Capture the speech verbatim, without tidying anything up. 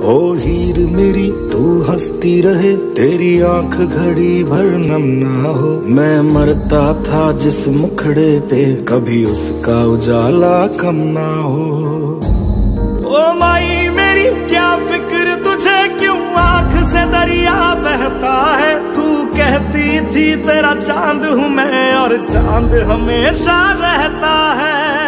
ओ हीर मेरी तू हंसती रहे, तेरी आंख घड़ी भर नम ना हो। मैं मरता था जिस मुखड़े पे, कभी उसका उजाला कम ना हो। ओ माई मेरी क्या फिक्र तुझे, क्यों आंख से दरिया बहता है। तू कहती थी तेरा चांद हूँ मैं, और चांद हमेशा रहता है।